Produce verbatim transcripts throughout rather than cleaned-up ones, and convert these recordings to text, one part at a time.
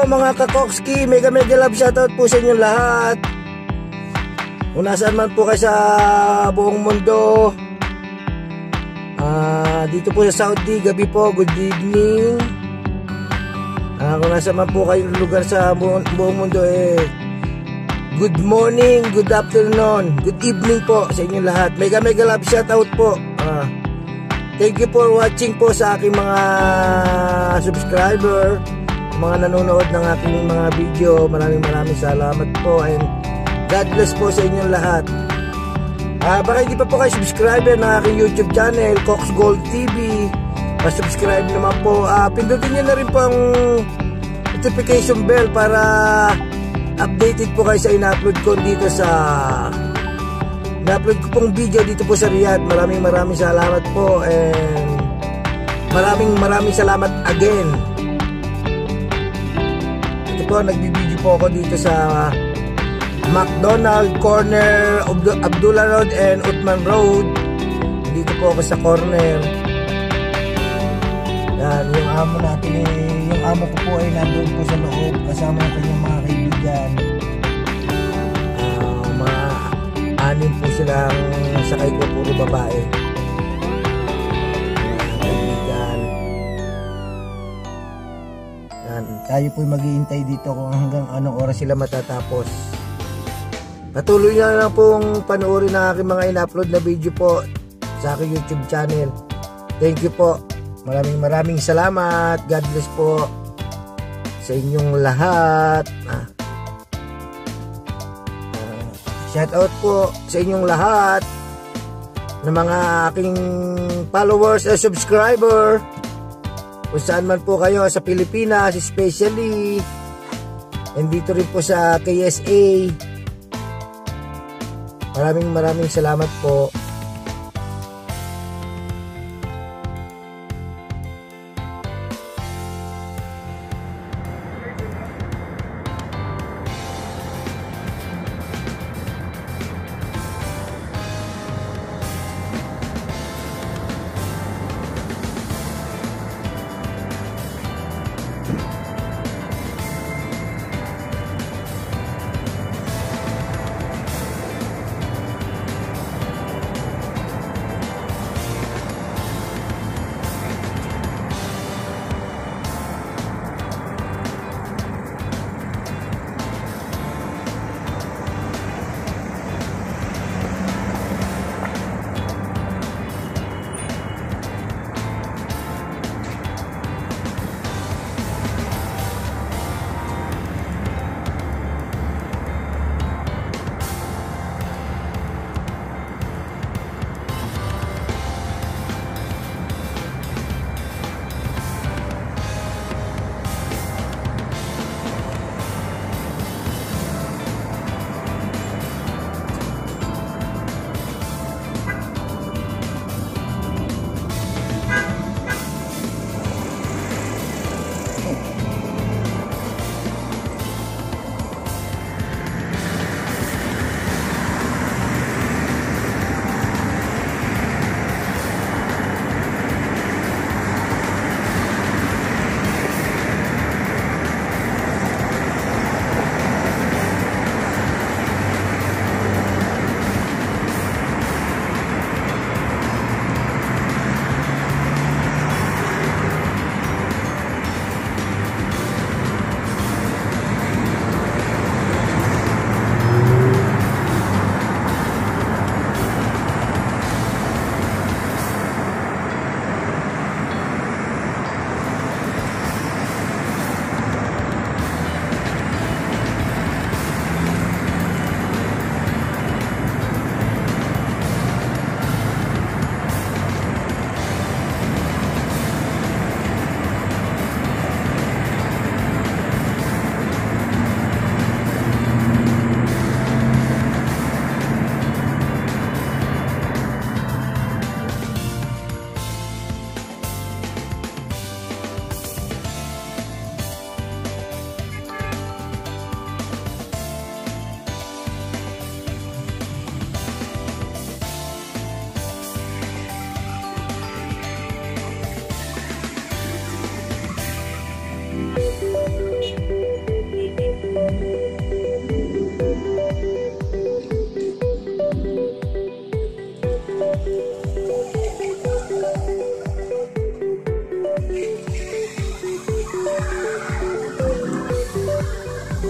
po mga kakokski, mega mega love shoutout po sa inyong lahat. Kung nasaan man po kayo sa buong mundo, uh, dito po sa Saudi, gabi po, good evening. Uh, kung nasaan man po kayong lugar sa buong, buong mundo, eh, good morning, good afternoon, good evening po sa inyong lahat. Mega mega love shoutout po. Uh, thank you for watching po sa aking mga subscriber, mga nanonood ng aking mga video. Maraming maraming salamat po and God bless po sa inyong lahat. Uh, baka hindi pa po kayo subscriber ng aking YouTube channel, Cox Gold T V, pa-subscribe naman po. Uh, pindutin nyo na rin po ang notification bell para updated po kayo sa ina-upload ko dito sa ina-upload ko pong video dito po sa Riyadh. Maraming maraming salamat po and maraming maraming salamat again. Ito po, nagbibideo po ako dito sa McDonald corner of Abdullah Road and Uthman Road. Dito po ako sa corner. Yan, yung amo natin, yung amo ko po ay nandun po sa loob kasama ng kanyang mga kaibigan. Uh, mga anim po silang sakay ko, puro babae. Yan, kaibigan. Yan, tayo po maghihintay dito kung hanggang anong oras sila matatapos. Patuloy na lang pong panoorin ang aking mga in-upload na video po sa aking YouTube channel. Thank you po. Maraming maraming salamat. God bless po sa inyong lahat. Ah. Uh, shout out po sa inyong lahat ng mga aking followers at subscriber. Kung saan man po kayo sa Pilipinas, especially. And dito rin po sa K S A. Maraming maraming salamat po.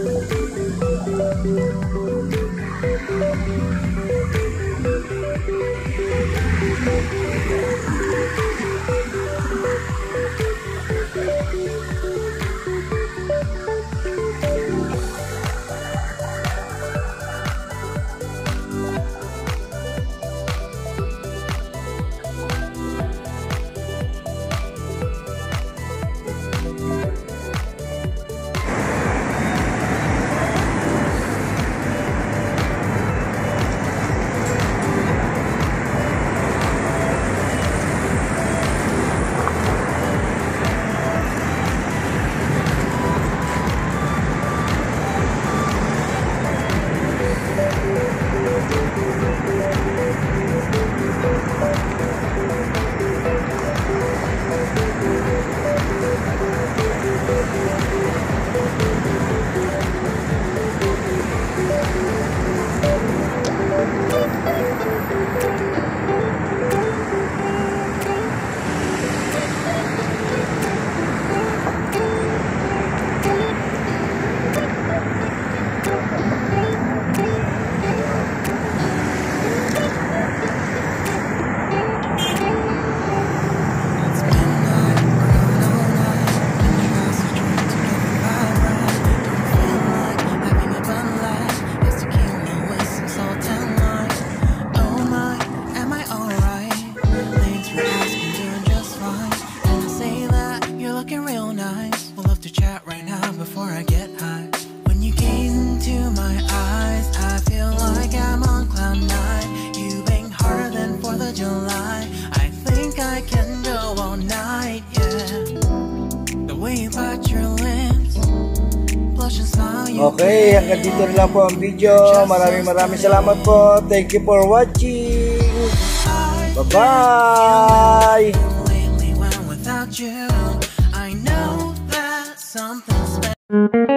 Okay, hanggang dito na lang po ang video. Maraming maraming salamat po. Thank you for watching. Bye-bye.